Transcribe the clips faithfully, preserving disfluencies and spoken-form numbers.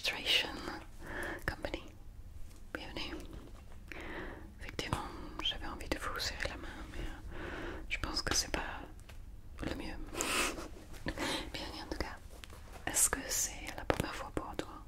Registration Company. Bienvenue. Effectivement, j'avais envie de vous serrer la main, mais euh, je pense que c'est pas le mieux. Bienvenue en tout cas. Est-ce que c'est la première fois pour toi?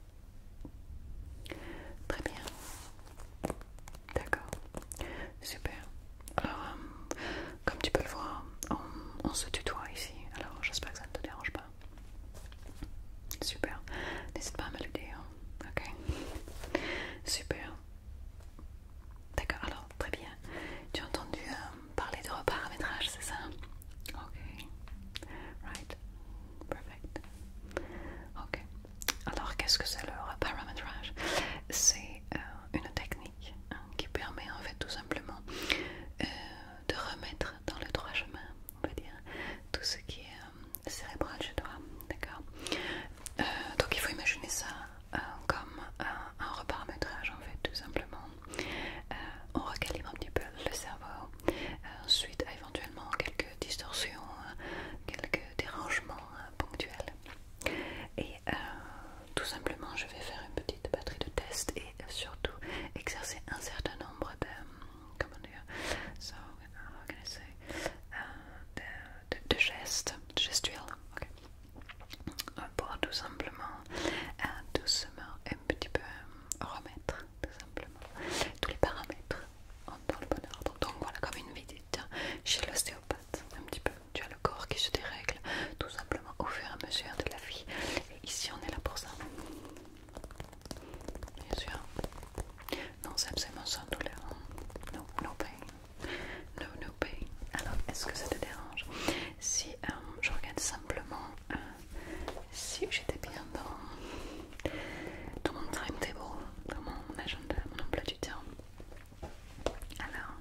Très bien. D'accord. Super. Alors, euh, comme tu peux le voir, on, on se tutoie ici. Alors, j'espère que ça ne te dérange pas. Super. N'hésite pas à me le dire. Ok. Super. D'accord. Alors, très bien. Tu as entendu euh, parler de reparamétrage, c'est ça? Ok. Right. Perfect. Ok. Alors, qu'est-ce que c'est le reparamétrage? C'est euh, une technique hein, qui permet en fait tout simplement euh, de remettre dans le droit chemin, on va dire, tout ce qui est euh, cérébral chez toi, d'accord? Euh, donc il faut imaginer ça euh, comme un, un reparamétrage en fait, tout simplement. Euh, on recalibre un petit peu le cerveau, euh, suite à éventuellement quelques distorsions, euh, quelques dérangements euh, ponctuels. Et euh, tout simplement, je vais faire une petite batterie de tests et euh, surtout exercer un certain nombre de, comment dire, so, how can I say, uh, de, de, de gestes, de gestuels, okay. Pour tout simplement, euh, doucement, un petit peu euh, remettre, tout simplement, tous les paramètres dans le bon ordre. Donc voilà, comme une visite chez l'ostéopathe, un petit peu. Tu as le corps qui se dérègle, tout simplement au fur et à mesure de la vie. Et ici, on est là pour ça. Bien sûr. Non, c'est absolument sans douleur. No, no pain. No, no pain. Alors, est-ce que ça te dérange si euh, je regarde simplement euh, si j'étais bien dans, dans mon timetable, dans mon agenda, mon emploi du temps? Alors,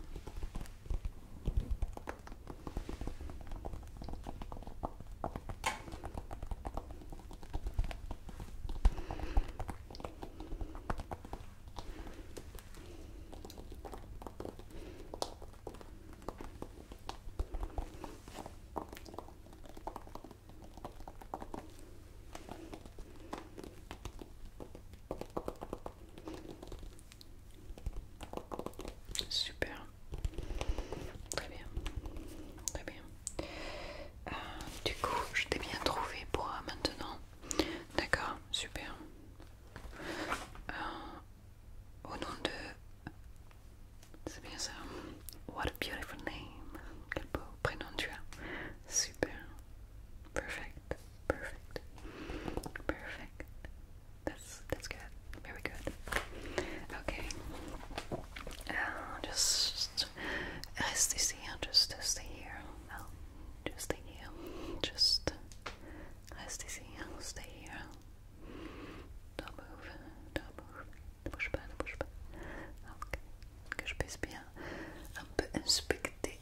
super. Très bien. Très bien. Euh, du coup, je t'ai bien trouvé pour euh, maintenant. D'accord, super. Euh, au nom de... C'est bien ça. What a beautiful name. Quel beau prénom tu as. Super. Perfect. Perfect. Perfect. That's, that's good. Very good. Okay. Uh, just reste ici. Just stay here. No, just stay here. Just reste ici. Stay here. Don't move. Don't move. Ne bouge pas, ne bouge pas. Ok. Que je puisse bien un peu inspecter.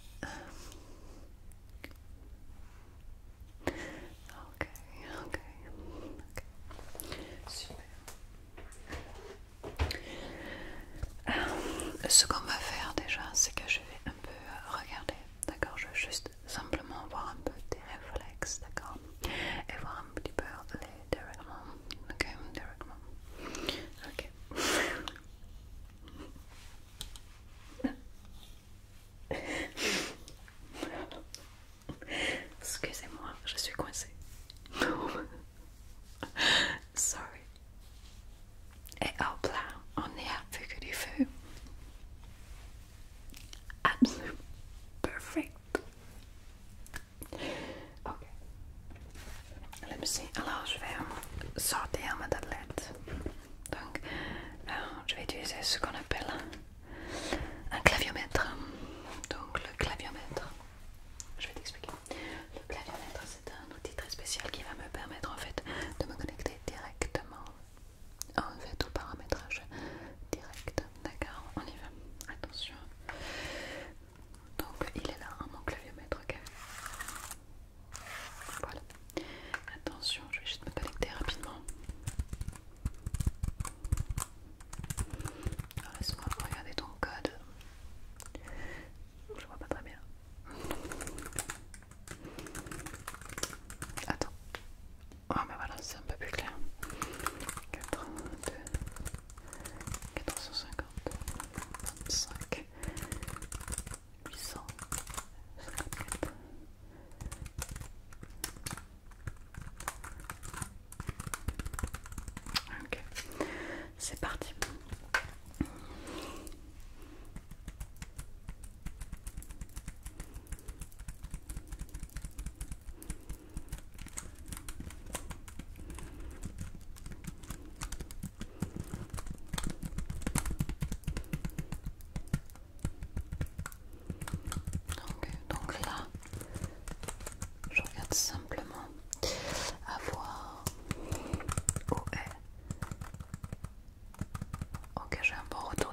Ok, ok, ok. Super. Euh, ce qu'on va faire déjà, c'est que je vais un peu euh, regarder, d'accord? Je vais juste simplement voir un peu tes réflexes, d'accord? Et voir un petit peu les dérèglements, ok? Dérèglements. Ok. Excusez-moi, je suis coincée. Sorry. Et hop là, on est à vue que du feu. Absolument. Perfect. Ok. Let me see. Alors, je vais sortir ma tablette. Donc, euh, je vais utiliser ce qu'on appelle un claviomètre. Donc, le claviomètre, je vais t'expliquer. Le claviomètre, c'est un outil très spécial qui va me permettre en fait de me connecter directement en fait au paramétrage direct. D'accord, on y va. Attention. Donc, il est là, hein, mon claviomètre, ok. Voilà. Attention, je vais juste me connecter rapidement. Alors, laisse-moi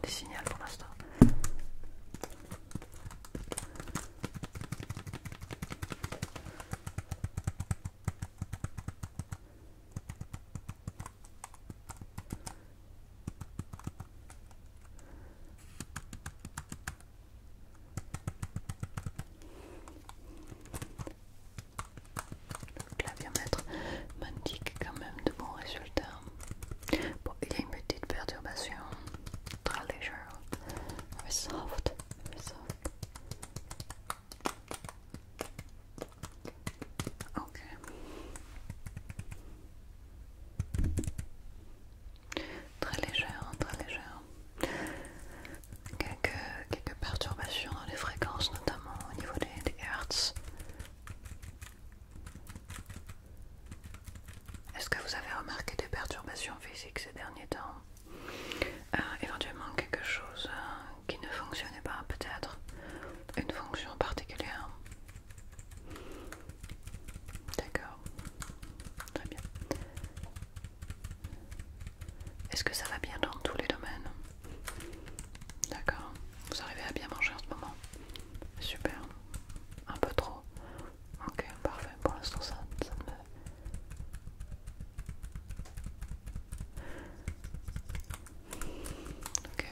des signaux pour l'instant. Le claviomètre m'indique quand même de bons résultats. Bon, il y a une petite perturbation, très légère, very soft, very soft. Ok. Très légère, très légère. Quelques, quelques perturbations dans les fréquences, notamment au niveau des, des hertz. Est-ce que vous avez remarqué des perturbations physiques ces derniers temps? euh, Éventuellement quelque chose euh, qui ne fonctionnait pas, peut-être une fonction particulière? D'accord, très bien. Est-ce que ça va bien dans tous les domaines? D'accord, vous arrivez à bien manger en ce moment? Super, un peu trop. Ok, parfait, pour l'instant ça, ça me... Ok.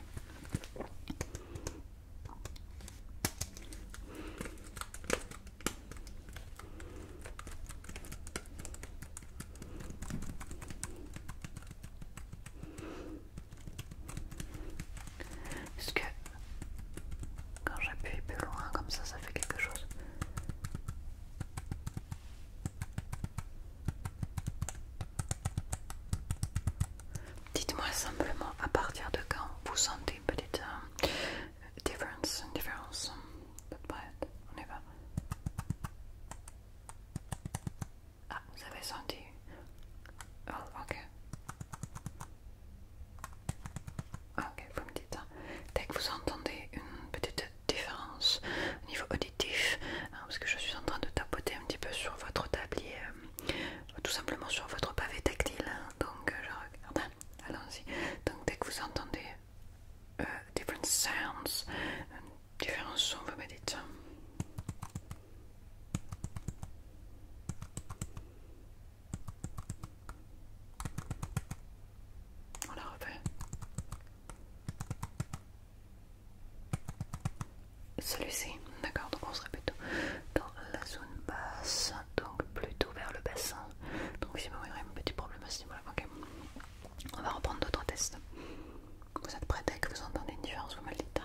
Est-ce que quand j'appuie plus loin comme ça, ça fait quelque chose? Dites-moi simplement à partir de quand vous sentez une petite euh, différence, une différence. Vous êtes prête? On y va. Ah, vous avez senti? Oh, ok. Ok, vous me dites. Hein. Dès que vous entendez une petite différence au niveau auditif, hein, parce que je suis en train de tapoter un petit peu sur votre tablier, euh, tout simplement sur votre pavé tactile. Hein, donc euh, je regarde. Hein, allons-y. Donc dès que vous entendez euh, different sounds, euh, différents sons, vous me dites. On la refait. Celui-ci, d'accord, donc on serait plutôt dans la zone basse, donc plutôt vers le bassin. Donc visiblement il y aurait un petit problème à ce niveau-là. Ok, on va reprendre d'autres tests. Vous êtes prêts? Dès que vous entendez une différence, vous me le dites.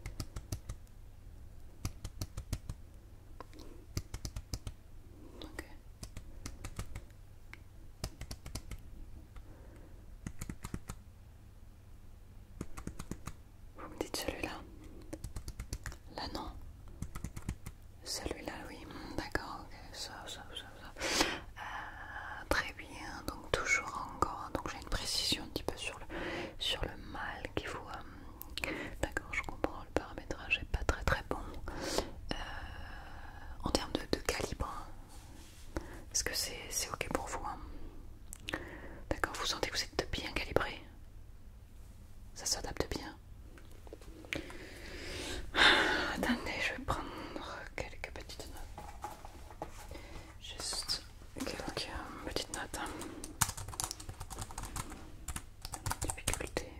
Ok. Vous me dites celui-là? Là non. Celui-là oui, d'accord, ok, ça, ça, ça, ça. Euh, très bien, donc toujours encore, donc j'ai une précision un petit peu sur le, sur le mal qui vous... Euh, d'accord, je comprends, le paramétrage est pas très très bon. Euh, en termes de, de calibre, est-ce que c'est c'est ok pour vous? Hein? D'accord, vous sentez que vous êtes bien calibré? Ça s'adapte bien? Attendez, je vais prendre quelques petites notes. Juste quelques petites notes. Difficulté.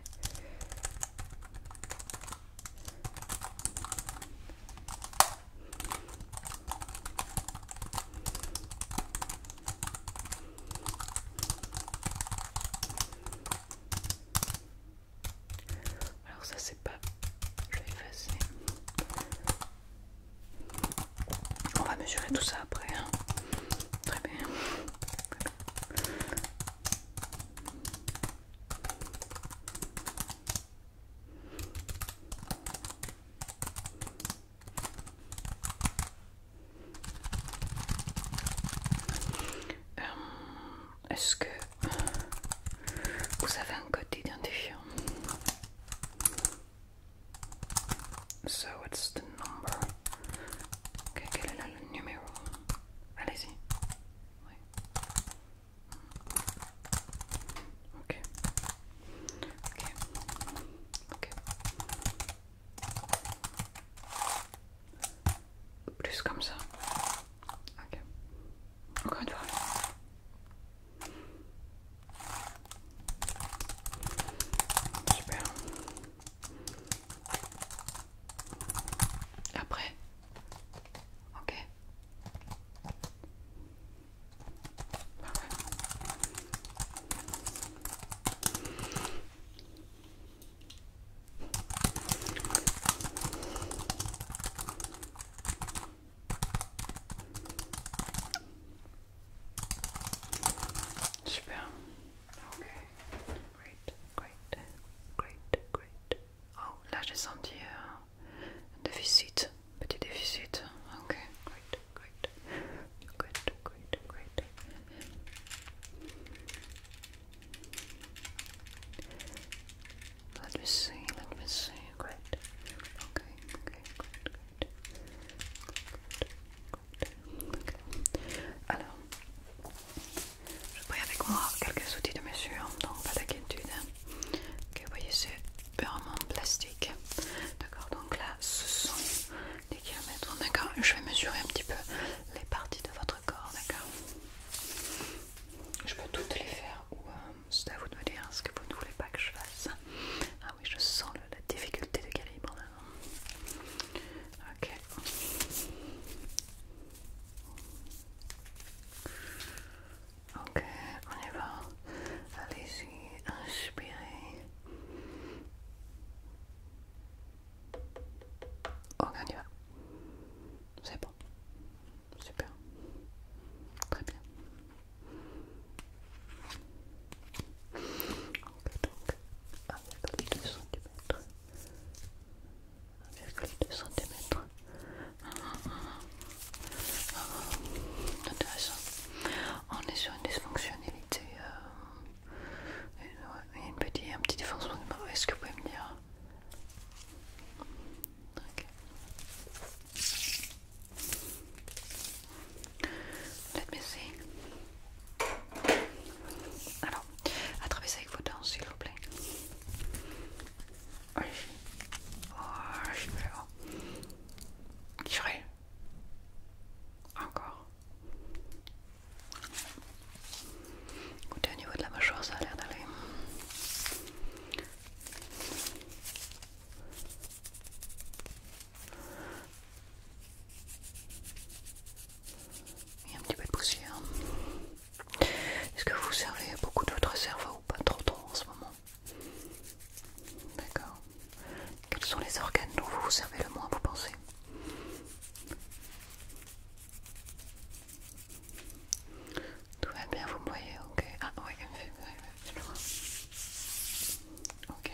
Alors ça c'est pas... Je vais effacer. On va mesurer tout ça après. Hein. Très bien. Euh, Est-ce que vous avez un code d'identifiant? So what's the number? Okay, quel est là le numéro? Juste comme ça. Ok. Encore une fois. Super. Après. Ok. Parfait. Super. Ok. Great, great, great, great. Oh, là j'ai senti euh, un déficit, petit déficit. Ok, great, great, great, great, great. Let me see, let me see, great. Ok, ok, great, great. Okay. Alors, je pris avec moi quelques outils de mesure, donc pas d'inquiétude. Ok, vous voyez, c'est purement plastique. D'accord, donc là, ce sont des kilomètres. D'accord, je vais mesurer un petit peu les parties de votre corps. D'accord, je peux toutes les faire ou euh, c'est à vous de me dire ce que vous ne voulez pas que je fasse. Ah oui, je sens le, la difficulté de calibre là. Ok. Ok, on y va. Allez-y, inspirez. Ok, on y va. C'est bon. Super. Très bien. Ok, donc un virgule deux centimètres. un virgule deux centimètres. Intéressant. On est sur une dysfonctionnalité. Euh, une, une petite, un petit défoncement. Est-ce que vous pouvez me dire? Ok. Let me see. Alors, attrapez ça avec vos dents, s'il vous plaît. Oui. Oh, super. Tirez. Encore. Écoutez, au niveau de la mâchoire, ça a l'air d'aller. Il y a un petit peu de poussière. Est-ce que vous servez beaucoup de votre cerveau ou pas trop trop en ce moment? D'accord. Quels sont les organes dont vous vous servez le moins, vous pensez? Tout va bien, vous me voyez, ok. Ah oui, je le vois. Ok.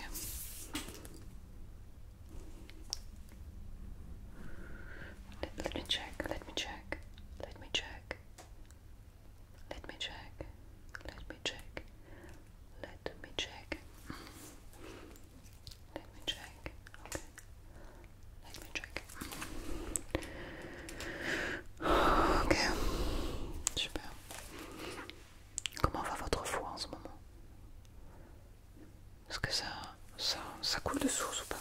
Let, let me check, let me check, let me check. Let me check, let me check, let me check. Let me check, ok. Let me check. Ok, super. Comment va votre foie en ce moment? Est-ce que ça, ça, ça coule de source ou pas?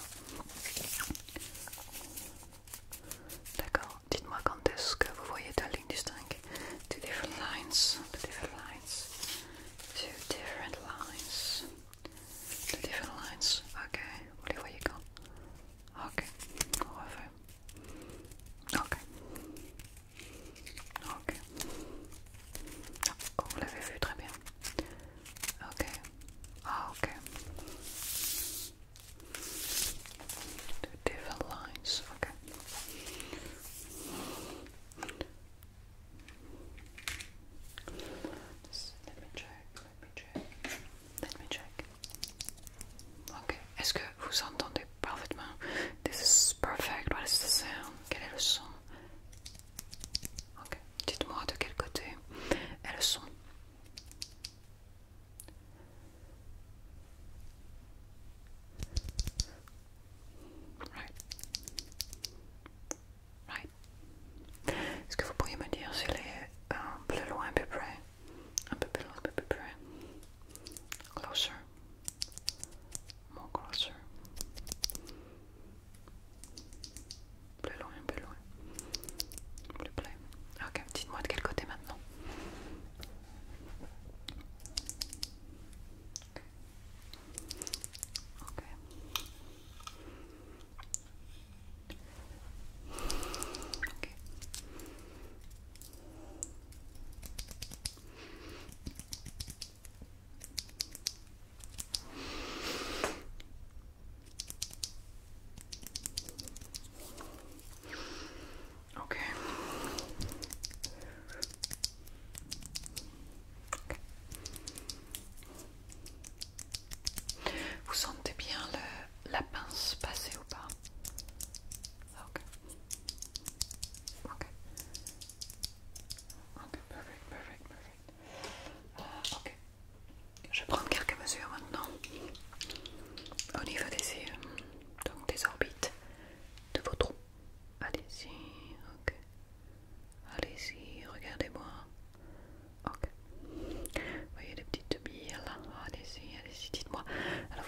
D'accord, dites-moi quand est-ce que vous voyez deux lignes distinctes. Two different lines, two different lines, two different lines, two different lines. Ok, vous les voyez quand? Ok, on refait. Ok, ok. Oh, vous l'avez vu très bien. Ok, ah ok.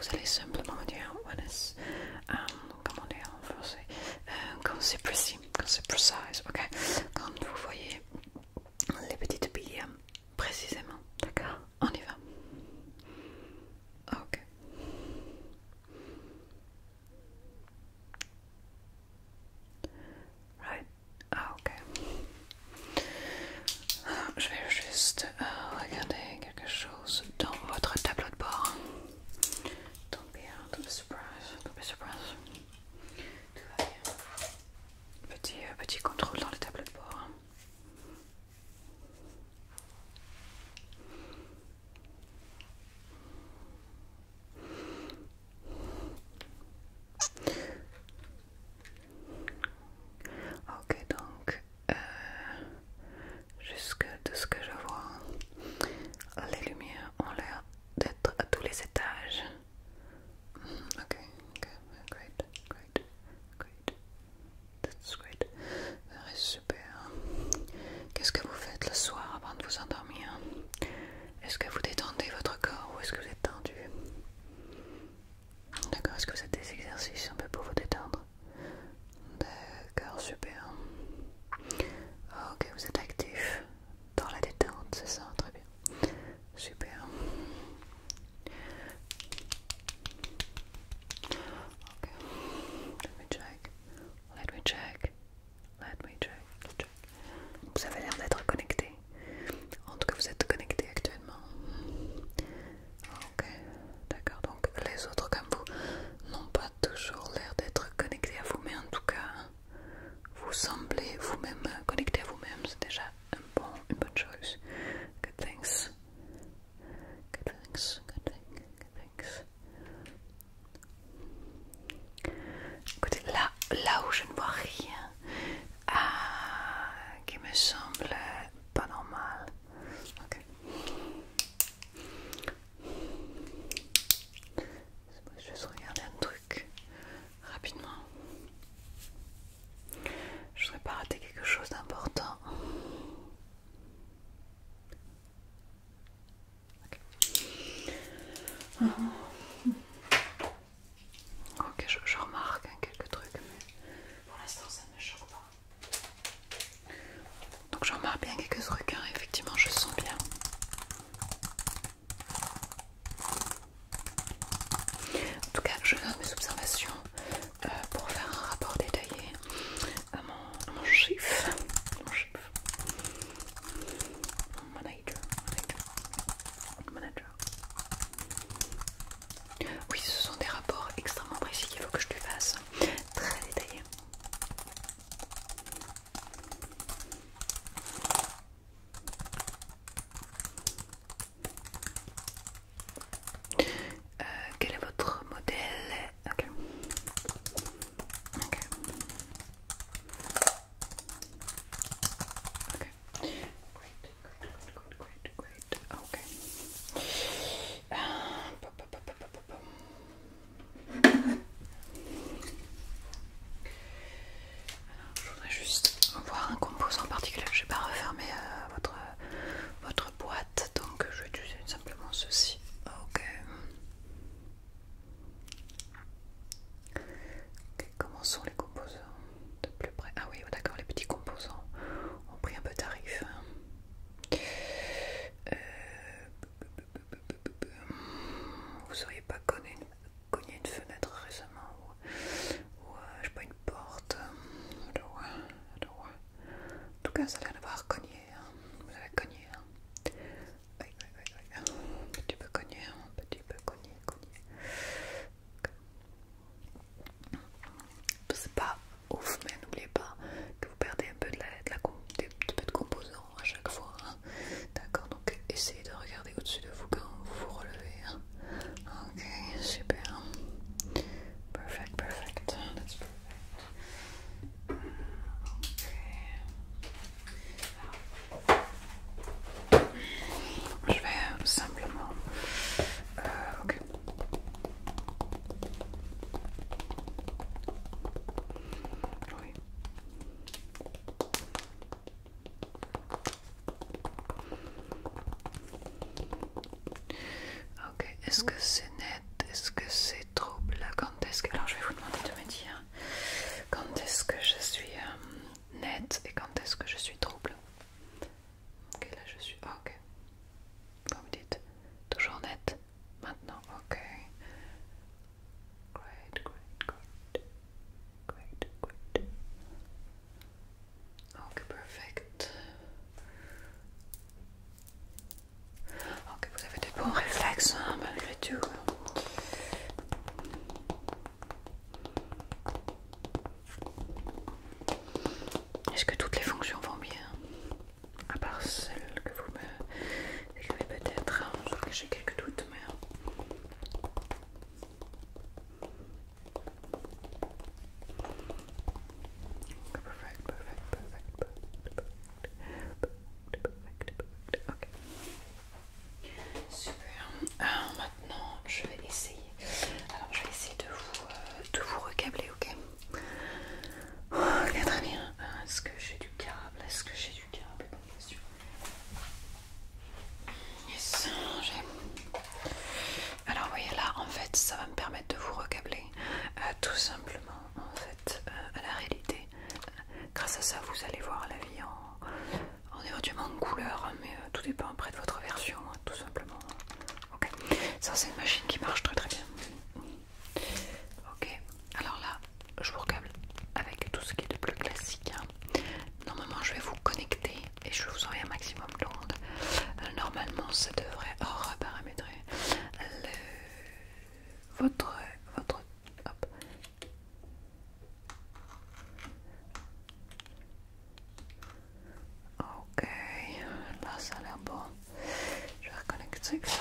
vous allez simplement me dire when is, um, comment dire en français, euh, quand c'est précis, quand c'est precise, ok? Quand vous voyez les petites billes précisément, d'accord? On y va. Ok. Right. Ah, ok. Alors, je vais juste euh, regarder quelque chose dans votre tableau de bord. Don't be, uh, don't be surprised. Don't be surprised. Tout va bien. Petit, euh, petit contrôle dans le tableau de bord. Ok, donc euh, jusque de ce que je vois, les lumières ont l'air d'être à tous les étages. Mm, ok, ok, great, great, great. That's great. Very super. Qu'est-ce que vous faites le soir avant de vous endormir? Est-ce que vous détendez votre corps ou est-ce que vous êtes tendu? D'accord, est-ce que vous faites des exercices un peu pour vous détendre? D'accord, super. Ok, vous êtes actif dans la détente, c'est ça, très bien. Super. Ok, let me check, let me check, let me check, check. Vous avez l'air d'être connecté. En tout cas, vous êtes connecté actuellement. Ok, d'accord, donc les autres comme vous n'ont pas toujours l'air d'être connectés à vous, mais en tout cas, vous semblez vous-même connecté à vous-même, c'est déjà un bon, une bonne chose. Good things. Good things, good things, good things. Écoutez, là, là où je ne vois rien ah, qui me semble pas normal. Ok. Je vais juste regarder un truc rapidement. Je ne voudrais pas rater quelque chose d'important. Ok, ok, je, je remarque hein, quelques trucs, mais fait ça va me permettre de vous recabler euh, tout simplement en fait euh, à la réalité. Grâce à ça vous allez voir la vie en, en éventuellement en couleur, hein, mais euh, tout dépend après de votre version, hein, tout simplement. Ok, ça c'est une machine qui marche très très bien. Ok, alors là je vous recable avec tout ce qui est de plus classique, hein. Normalement je vais vous connecter et je vais vous envoyer un maximum d'ondes. Euh, normalement ça devrait oh, reparamétrer le... votre votre hop. Ok, là ça a l'air bon. Je vais reconnecter ça.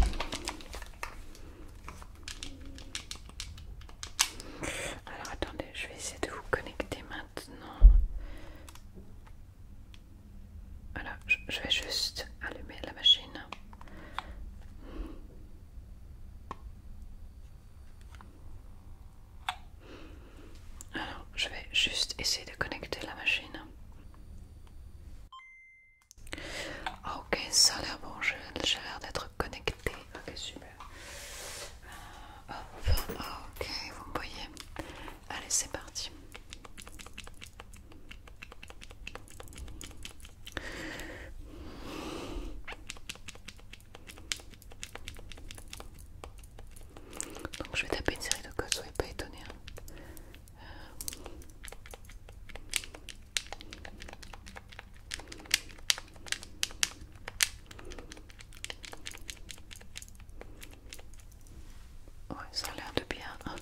Alors attendez, je vais essayer de vous connecter maintenant. Voilà, je, je vais juste allumer la machine. Alors, je vais juste essayer de connecter la machine. Ok, ça a l'air bon, j'ai l'air d'être connecté. Ok, super. Euh, hop, ok, vous me voyez. Allez, c'est parti. Donc, je vais taper une série de codes, soyez pas étonnés. Hein. Ouais, ça a l'air de bien. Hein.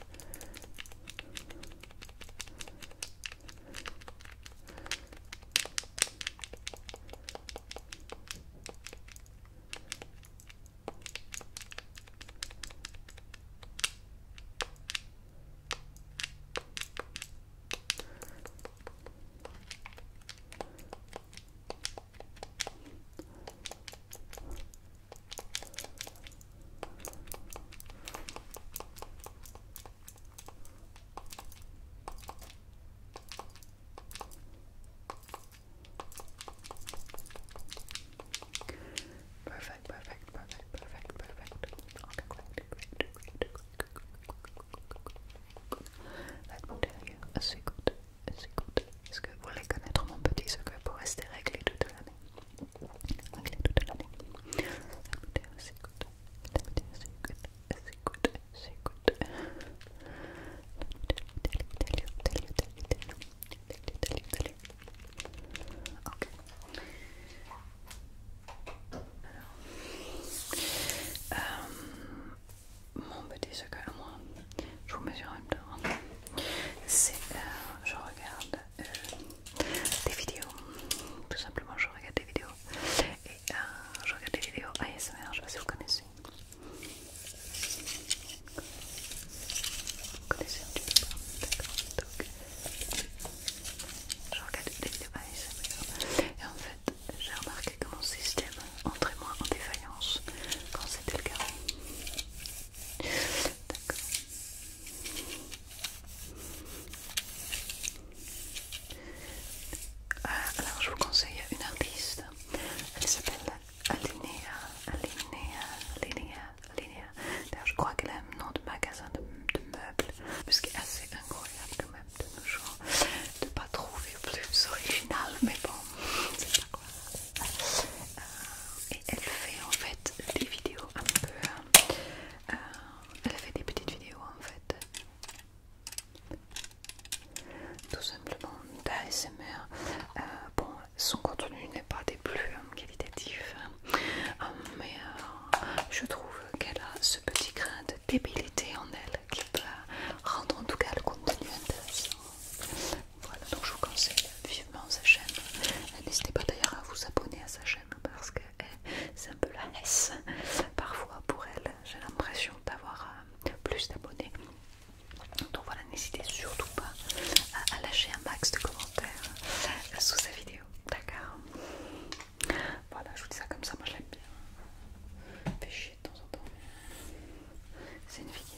Perfect, perfect, perfect, perfect, perfect. Okay, great, great, Let me tell you a secret, a secret. Est-ce que vous voulez connaître mon petit secret pour rester réglé toute l'année? Réglé toute l'année. Let me tell you a secret. Let me tell you a secret. A secret, a secret. Let me tell you, tell you, tell you, tell you, tell you, tell you, tell you. Ok. Euh, mon petit secret à moi, je vous mesure en même temps, c'est euh, je regarde euh, des vidéos, tout simplement je regarde des vidéos et euh, je regarde des vidéos A S M R, je sais pas si vous connaissez. Vous connaissez un petit peu pas, d'accord, donc je regarde des vidéos A S M R et en fait j'ai remarqué que mon système entrait moins en défaillance quand c'était le cas. D'accord. Euh, alors je vous conseille une artiste, elle s'appelle Alinea, Alinea, Alinea, Alinea. D'ailleurs je crois qu'elle a un nom de magasin de, de meubles, ce qui est assez incroyable quand même de nos jours, de pas trouver plus original, mais bon, c'est pas quoi. Euh, et elle fait en fait des vidéos un peu, euh, elle fait des petites vidéos en fait, tout simplement d'A S M R. Euh, bon, son contenu n'est pas des plus euh, qualitatifs, hein, mais euh, je trouve qu'elle a ce petit grain de débilité en elle qui peut rendre en tout cas le contenu intéressant. Voilà, donc je vous conseille vivement sa chaîne. N'hésitez pas d'ailleurs à vous abonner à sa chaîne parce que eh, c'est un peu la laisse parfois pour elle. J'ai l'impression d'avoir euh, plus d'abonnés. Donc voilà, n'hésitez surtout pas à, à lâcher un max de commentaires euh, sous sa vidéo, d'accord? Voilà, je vous dis ça comme ça, moi je l'aime bien. Fait chier de temps en temps. C'est une fille